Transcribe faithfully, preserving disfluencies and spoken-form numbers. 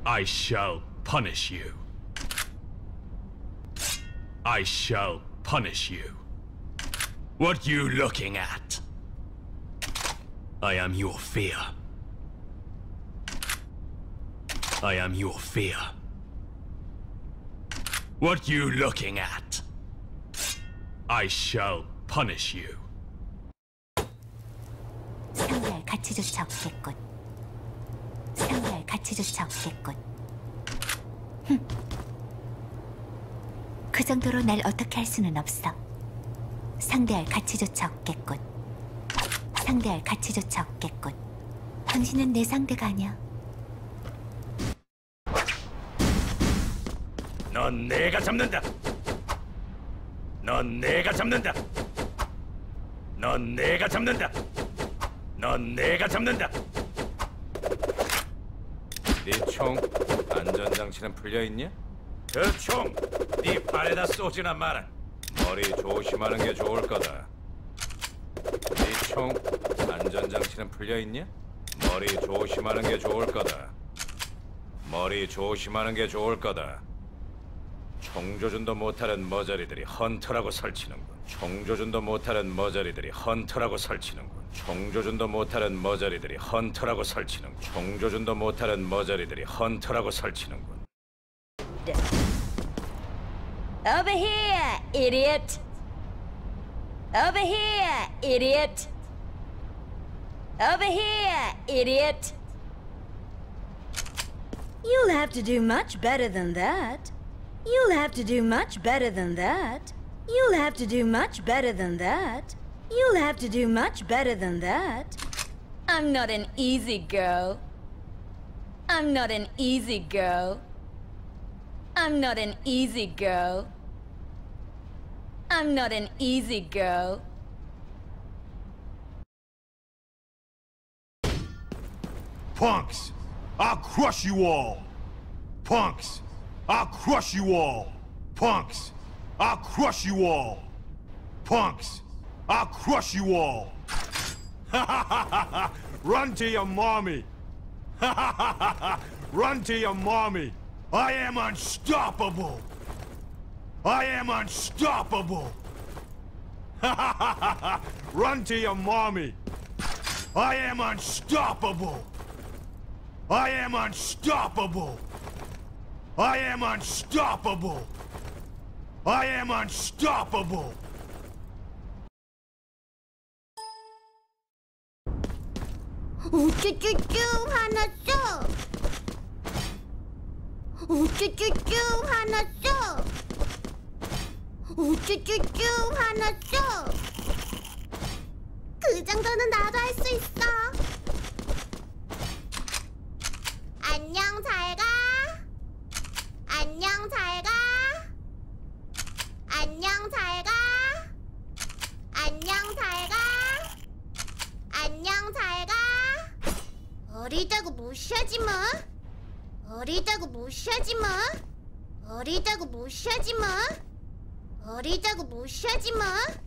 I shall punish you. I shall punish you. What you looking at? I am your fear. I am your fear. What you looking at? I shall punish you. 상대할 가치조차 없겠군. 상대할 가치조차 없겠군. 흠. 그 정도로 날 어떻게 할 수는 없어. 상대할 가치조차 없겠군. 상대할 가치조차 없겠군. 당신은 내 상대가 아니야. 넌 내가 잡는다. 넌 내가 잡는다. 넌 내가 잡는다. 넌 내가 잡는다. 네 총 안전장치는 풀려있냐? 그 총 네 발에다 쏘지나 마라. 머리 조심하는 게 좋을 거다. 네 총 안전장치는 풀려있냐? 머리 조심하는 게 좋을 거다. 머리 조심하는 게 좋을 거다. 총조준도 못하는 머저리들이 헌터라고 설치는군. 총조준도 못하는 머저리들이 헌터라고 설치는군. 총조준도 못하는 머저리들이 헌터라고 설치는군. 총조준도 못하는 머저리들이 헌터라고 설치는군. Over here, idiot! Over here, idiot! Over here, idiot! You'll have to do much better than that. You'll have to do much better than that. You'll have to do much better than that. You'll have to do much better than that. I'm not an easy girl. I'm not an easy girl. I'm not an easy girl. I'm not an easy girl. Punks! I'll crush you all! Punks! I'll crush you all! Punks! I'll crush you all! Punks! I'll crush you all! Ha ha ha ha ha! Run to your mommy! Ha ha ha ha ha! Run to your mommy! I am unstoppable! I am unstoppable! Ha ha ha ha ha! Run to your mommy! I am unstoppable! I am unstoppable! I am unstoppable! I am unstoppable! 우쭈쭈쭈 화났어. 우쭈쭈쭈 화났어. 우쭈쭈쭈 화났어. 그 정도는 나도 할 수 있어. 안녕 잘 가. 안녕 잘 가. 안녕 잘 가. 안녕 잘 가. 안녕 잘 가. 어리다고 무시하지 마. 어리다고 무시하지 마. 어리다고 무시하지 마. 어리다고 무시하지 마.